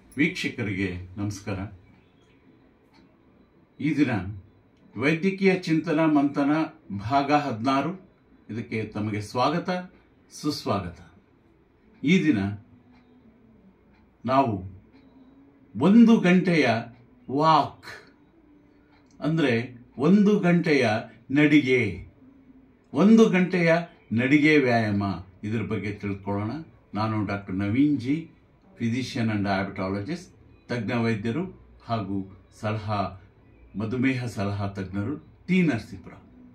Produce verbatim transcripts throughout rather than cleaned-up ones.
ವೀಕ್ಷಕರಿಗೆ ನಮಸ್ಕಾರ. ಈ ದಿನ ವೈದ್ಯಕೀಯ ಚಿಂತನ ಮಂಥನ ಭಾಗ ಹದಿನಾರು ಇದಕ್ಕೆ ತಮಗೆ ಸ್ವಾಗತ ಸುಸ್ವಾಗತ. ಈ ದಿನ ನಾವು ಒಂದು ಗಂಟೆಯ ವಾಕ್ ಅಂದರೆ ಒಂದು ಗಂಟೆಯ ನಡಿಗೆ ಒಂದು ಗಂಟೆಯ ನಡಿಗೆ ವ್ಯಾಯಾಮ ಇದರ ಬಗ್ಗೆ ತಿಳ್ಕೊಳ್ಳೋಣ. ನಾನು doctor Naveen ji, physician and diabetologist, ತಜ್ಞ ವೈದ್ಯರು ಹಾಗೂ ಸಲಹಾ ಮಧುಮೇಹ ಸಲಹಾ ತಜ್ಞರು, ಟಿ ನರಸೀಪುರ.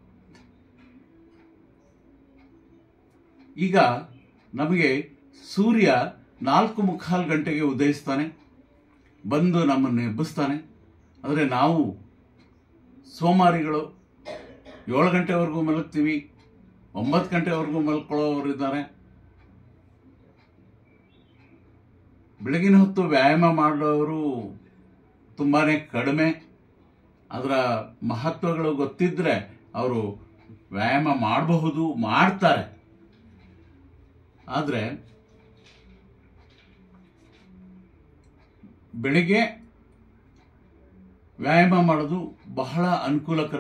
ಈಗ ನಮಗೆ ಸೂರ್ಯ ನಾಲ್ಕು ಮುಕ್ಕಾಲು ಗಂಟೆಗೆ ಉದಯಿಸ್ತಾನೆ, ಬಂದು ನಮ್ಮನ್ನು ಎಬ್ಬಿಸ್ತಾನೆ. ಆದರೆ ನಾವು ಸೋಮಾರಿಗಳು ಏಳು ಗಂಟೆವರೆಗೂ ಮಲಗ್ತೀವಿ, ಒಂಬತ್ತು ಗಂಟೆವರೆಗೂ ಮಲ್ಕೊಳ್ಳೋರಿದ್ದಾರೆ. ಬೆಳಗಿನ ಹೊತ್ತು ವ್ಯಾಯಾಮ ಮಾಡೋರು ತುಂಬಾ ಕಡಿಮೆ. ಅದರ ಮಹತ್ವಗಳು ಗೊತ್ತಿದ್ದರೆ ಅವರು ವ್ಯಾಯಾಮ ಮಾಡಬಹುದು, ಮಾಡ್ತಾರೆ. ಆದರೆ ಬೆಳಿಗ್ಗೆ ವ್ಯಾಯಾಮ ಮಾಡೋದು ಬಹಳ ಅನುಕೂಲಕರ.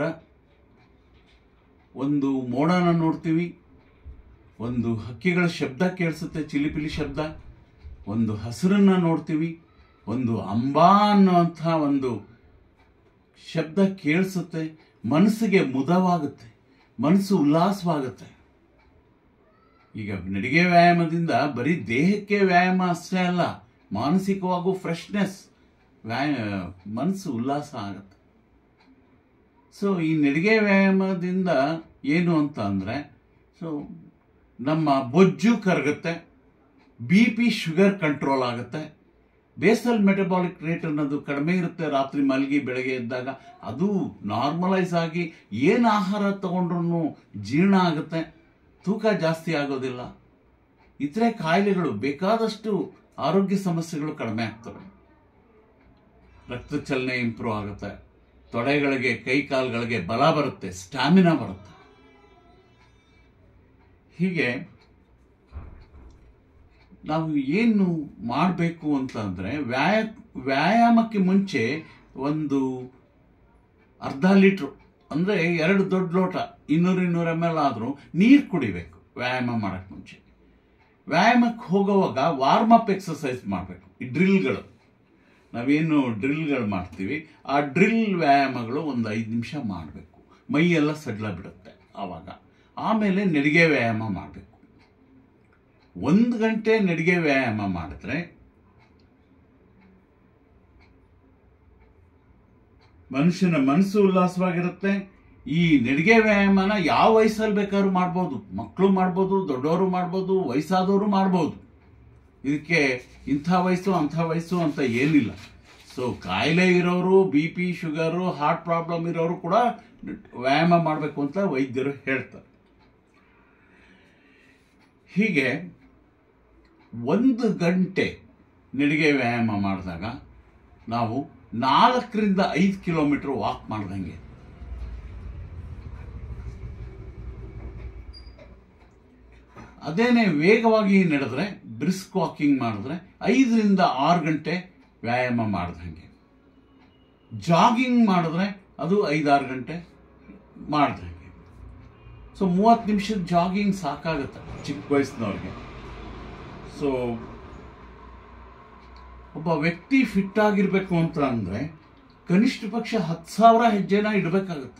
ಒಂದು ಮೋಡನ ನೋಡ್ತೀವಿ, ಒಂದು ಹಕ್ಕಿಗಳ ಶಬ್ದ ಕೇಳಿಸುತ್ತೆ, ಚಿಲಿಪಿಲಿ ಶಬ್ದ, ಒಂದು ಹಸಿರನ್ನ ನೋಡ್ತೀವಿ, ಒಂದು ಅಂಬಾ ಅನ್ನುವಂಥ ಒಂದು ಶಬ್ದ ಕೇಳಿಸುತ್ತೆ. ಮನಸ್ಸಿಗೆ ಮುದವಾಗುತ್ತೆ, ಮನಸ್ಸು ಉಲ್ಲಾಸವಾಗುತ್ತೆ. ಈಗ ನಡಿಗೆ ವ್ಯಾಯಾಮದಿಂದ ಬರೀ ದೇಹಕ್ಕೆ ವ್ಯಾಯಾಮ ಅಷ್ಟೇ ಅಲ್ಲ, ಮಾನಸಿಕವಾಗೂ ಫ್ರೆಶ್ನೆಸ್, ವ್ಯಾಯ ಮನಸ್ಸು ಉಲ್ಲಾಸ ಆಗುತ್ತೆ. ಸೊ ಈ ನಡಿಗೆ ವ್ಯಾಯಾಮದಿಂದ ಏನು ಅಂತ ಅಂದರೆ, ಸೊ ನಮ್ಮ ಬೊಜ್ಜು ಕರಗುತ್ತೆ, ಬಿ ಪಿ ಶುಗರ್ ಕಂಟ್ರೋಲ್ ಆಗುತ್ತೆ, ಬೇಸಲ್ ಮೆಟಬಾಲಿಕ್ ರೇಟ್ ಅನ್ನೋದು ಕಡಿಮೆ ಇರುತ್ತೆ. ರಾತ್ರಿ ಮಲಗಿ ಬೆಳಗ್ಗೆ ಎದ್ದಾಗ ಅದು ನಾರ್ಮಲೈಸ್ ಆಗಿ ಏನು ಆಹಾರ ತಗೊಂಡ್ರೂ ಜೀರ್ಣ ಆಗುತ್ತೆ, ತೂಕ ಜಾಸ್ತಿ ಆಗೋದಿಲ್ಲ. ಇತರೆ ಕಾಯಿಲೆಗಳು ಬೇಕಾದಷ್ಟು ಆರೋಗ್ಯ ಸಮಸ್ಯೆಗಳು ಕಡಿಮೆ ಆಗ್ತವೆ. ರಕ್ತ ಚಲನೆ ಇಂಪ್ರೂವ್ ಆಗುತ್ತೆ, ತೊಡೆಗಳಿಗೆ ಕೈ ಕಾಲುಗಳಿಗೆ ಬಲ ಬರುತ್ತೆ, ಸ್ಟ್ಯಾಮಿನಾ ಬರುತ್ತೆ. ಹೀಗೆ ನಾವು ಏನು ಮಾಡಬೇಕು ಅಂತ ಅಂದರೆ, ವ್ಯಾಯ ವ್ಯಾಯಾಮಕ್ಕೆ ಮುಂಚೆ ಒಂದು ಅರ್ಧ ಲೀಟ್ರು ಅಂದರೆ ಎರಡು ದೊಡ್ಡ ಲೋಟ ಇನ್ನೂರು ಇನ್ನೂರು ಎಮ್ ಎಲ್ ಆದರೂ ನೀರು ಕುಡಿಬೇಕು ವ್ಯಾಯಾಮ ಮಾಡೋಕ್ಕೆ ಮುಂಚೆ. ವ್ಯಾಯಾಮಕ್ಕೆ ಹೋಗುವಾಗ ವಾರ್ಮ್ ಅಪ್ ಎಕ್ಸಸೈಸ್ ಮಾಡಬೇಕು. ಈ ಡ್ರಿಲ್ಗಳು, ನಾವೇನು ಡ್ರಿಲ್ಗಳು ಮಾಡ್ತೀವಿ, ಆ ಡ್ರಿಲ್ ವ್ಯಾಯಾಮಗಳು ಒಂದು ಐದು ನಿಮಿಷ ಮಾಡಬೇಕು. ಮೈಯೆಲ್ಲ ಸಡ್ಲ ಬಿಡುತ್ತೆ ಆವಾಗ. ಆಮೇಲೆ ನಡಿಗೆ ವ್ಯಾಯಾಮ ಮಾಡಬೇಕು. ಒಂದು ಗಂಟೆ ನಡಿಗೆ ವ್ಯಾಯಾಮ ಮಾಡಿದ್ರೆ ಮನುಷ್ಯನ ಮನಸ್ಸು ಉಲ್ಲಾಸವಾಗಿರುತ್ತೆ. ಈ ನಡಿಗೆ ವ್ಯಾಯಾಮನ ಯಾವ ವಯಸ್ಸಲ್ಲಿ ಬೇಕಾದ್ರೂ ಮಾಡ್ಬೋದು, ಮಕ್ಕಳು ಮಾಡ್ಬೋದು, ದೊಡ್ಡವರು ಮಾಡ್ಬೋದು, ವಯಸ್ಸಾದವರು ಮಾಡ್ಬೋದು. ಇದಕ್ಕೆ ಇಂಥ ವಯಸ್ಸು ಅಂಥ ವಯಸ್ಸು ಅಂತ ಏನಿಲ್ಲ. ಸೊ ಕಾಯಿಲೆ ಇರೋರು, B P sugar, heart problem ಇರೋರು ಕೂಡ ವ್ಯಾಯಾಮ ಮಾಡಬೇಕು ಅಂತ ವೈದ್ಯರು ಹೇಳ್ತಾರೆ. ಹೀಗೆ ಒಂದು ಗಂಟೆ ನಡಿಗೆ ವ್ಯಾಯಾಮ ಮಾಡಿದಾಗ ನಾವು ನಾಲ್ಕರಿಂದ ಐದು ಕಿಲೋಮೀಟರ್ ವಾಕ್ ಮಾಡ್ದಂಗೆ. ಅದೇನೆ ವೇಗವಾಗಿ ನಡೆದ್ರೆ, ಬ್ರಿಸ್ಕ್ ವಾಕಿಂಗ್ ಮಾಡಿದ್ರೆ ಐದರಿಂದ ಆರು ಗಂಟೆ ವ್ಯಾಯಾಮ ಮಾಡ್ದಂಗೆ. ಜಾಗಿಂಗ್ ಮಾಡಿದ್ರೆ ಅದು ಐದಾರು ಗಂಟೆ ಮಾಡ್ದಂಗೆ. ಸೊ ಮೂವತ್ತು ನಿಮಿಷದ ಜಾಗಿಂಗ್ ಸಾಕಾಗುತ್ತೆ ಚಿಕ್ಕ ವಯಸ್ಸಿನವ್ರಿಗೆ. ಸೊ ಒಬ್ಬ ವ್ಯಕ್ತಿ ಫಿಟ್ ಆಗಿರಬೇಕು ಅಂತ ಅಂದರೆ ಕನಿಷ್ಠ ಪಕ್ಷ ಹತ್ತು ಸಾವಿರ ಹೆಜ್ಜೆನ ಇಡಬೇಕಾಗುತ್ತೆ.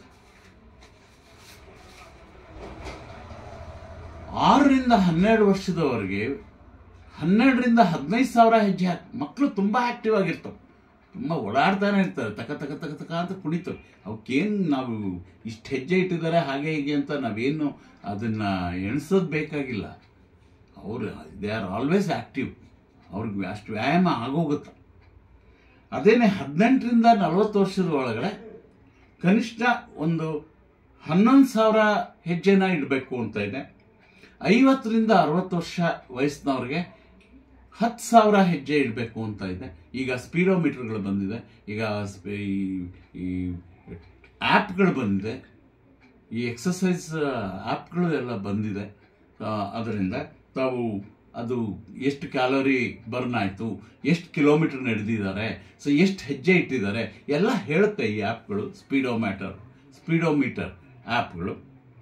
ಆರರಿಂದ ಹನ್ನೆರಡು ವರ್ಷದವರೆಗೆ ಹನ್ನೆರಡರಿಂದ ಹದಿನೈದು ಸಾವಿರ ಹೆಜ್ಜೆ ಹಾಕಿ. ಮಕ್ಕಳು ತುಂಬ ಆಕ್ಟಿವ್ ಆಗಿರ್ತವೆ, ತುಂಬ ಓಡಾಡ್ತಾನೆ ಇರ್ತಾರೆ, ತಕ ತಕ ತಕ ತಕ ಅಂತ ಕುಣಿತವೆ. ಅವಕ್ಕೇನು ನಾವು ಇಷ್ಟು ಹೆಜ್ಜೆ ಇಟ್ಟಿದ್ದಾರೆ ಹಾಗೆ ಹೀಗೆ ಅಂತ ನಾವೇನು ಅದನ್ನು ಎಣಿಸೋದು ಬೇಕಾಗಿಲ್ಲ. ಅವರು ದೇ ಆರ್ ಆಲ್ವೇಸ್ ಆ್ಯಕ್ಟಿವ್, ಅವ್ರಿಗೆ ಅಷ್ಟು ವ್ಯಾಯಾಮ ಆಗೋಗುತ್ತೆ. ಅದೇನೇ ಹದಿನೆಂಟರಿಂದ ನಲವತ್ತು ವರ್ಷದ ಒಳಗಡೆ ಕನಿಷ್ಠ ಒಂದು ಹನ್ನೊಂದು ಸಾವಿರ ಹೆಜ್ಜೆನ ಇಡಬೇಕು ಅಂತ ಇದೆ. ಐವತ್ತರಿಂದ ಅರವತ್ತು ವರ್ಷ ವಯಸ್ಸಿನವ್ರಿಗೆ ಹತ್ತು ಸಾವಿರ ಹೆಜ್ಜೆ ಇಡಬೇಕು ಅಂತ ಇದೆ. ಈಗ ಸ್ಪೀಡೋಮೀಟರ್ಗಳು ಬಂದಿದೆ, ಈಗ ಈ ಆ್ಯಪ್ಗಳು ಬಂದಿದೆ, ಈ ಎಕ್ಸಸೈಸ್ ಆ್ಯಪ್ಗಳು ಎಲ್ಲ ಬಂದಿದೆ. ಅದರಿಂದ ತಾವು ಅದು ಎಷ್ಟು ಕ್ಯಾಲೋರಿ ಬರ್ನ್ ಆಯಿತು, ಎಷ್ಟು ಕಿಲೋಮೀಟರ್ ನಡೆದಿದ್ದಾರೆ, ಸೊ ಎಷ್ಟು ಹೆಜ್ಜೆ ಇಟ್ಟಿದ್ದಾರೆ ಎಲ್ಲ ಹೇಳುತ್ತೆ ಈ ಆ್ಯಪ್ಗಳು. ಸ್ಪೀಡೋಮೀಟರ್ ಸ್ಪೀಡೋಮೀಟರ್ ಆ್ಯಪ್ಗಳು.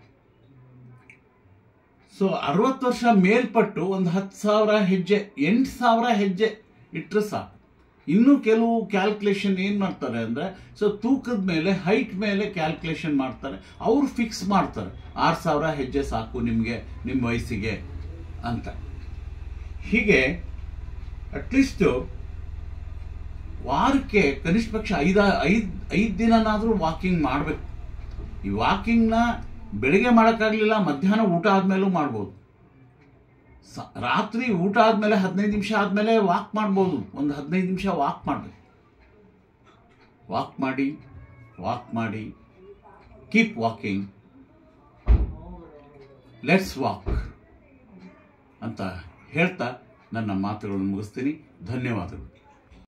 ಸೊ ಅರವತ್ತು ವರ್ಷ ಮೇಲ್ಪಟ್ಟು ಒಂದು ಹತ್ತು ಸಾವಿರ ಹೆಜ್ಜೆ ಎಂಟು ಸಾವಿರ ಹೆಜ್ಜೆ ಇಟ್ಟರೆ ಸಾಕು. ಇನ್ನೂ ಕೆಲವು ಕ್ಯಾಲ್ಕುಲೇಷನ್ ಏನು ಮಾಡ್ತಾರೆ ಅಂದರೆ, ಸೊ ತೂಕದ ಮೇಲೆ ಹೈಟ್ ಮೇಲೆ ಕ್ಯಾಲ್ಕುಲೇಷನ್ ಮಾಡ್ತಾರೆ. ಅವರು ಫಿಕ್ಸ್ ಮಾಡ್ತಾರೆ ಆರು ಸಾವಿರ ಹೆಜ್ಜೆ ಸಾಕು ನಿಮಗೆ ನಿಮ್ಮ ವಯಸ್ಸಿಗೆ ಅಂತ. ಹೀಗೆ ಅಟ್ಲೀಸ್ಟು ವಾರಕ್ಕೆ ಕನಿಷ್ಠ ಪಕ್ಷ ಐದ ಐದು ಐದು ದಿನನಾದರೂ ವಾಕಿಂಗ್ ಮಾಡಬೇಕು. ಈ ವಾಕಿಂಗ್ನ ಬೆಳಿಗ್ಗೆ ಮಾಡೋಕ್ಕಾಗಲಿಲ್ಲ, ಮಧ್ಯಾಹ್ನ ಊಟ ಆದಮೇಲೂ ಮಾಡ್ಬೋದು. ಸ ರಾತ್ರಿ ಊಟ ಆದಮೇಲೆ ಹದಿನೈದು ನಿಮಿಷ ಆದಮೇಲೆ ವಾಕ್ ಮಾಡ್ಬೋದು. ಒಂದು ಹದಿನೈದು ನಿಮಿಷ ವಾಕ್ ಮಾಡಬೇಕು. ವಾಕ್ ಮಾಡಿ ವಾಕ್ ಮಾಡಿ ಕೀಪ್ ವಾಕಿಂಗ್, ಲೆಟ್ಸ್ ವಾಕ್ ಅಂತ ಹೇಳ್ತಾ ನನ್ನ ಮಾತುಗಳನ್ನು ಮುಗಿಸ್ತೀನಿ. ಧನ್ಯವಾದಗಳು.